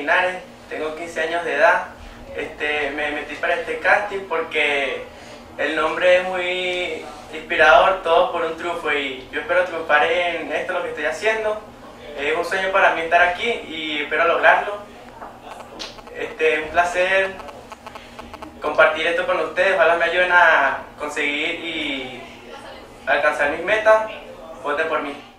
Linares, tengo 15 años de edad. Me metí para este casting porque el nombre es muy inspirador, todo por un triunfo, y yo espero triunfar en esto, lo que estoy haciendo. Es un sueño para mí estar aquí y espero lograrlo. Un placer compartir esto con ustedes, ojalá me ayuden a conseguir y alcanzar mis metas. Voten por mí.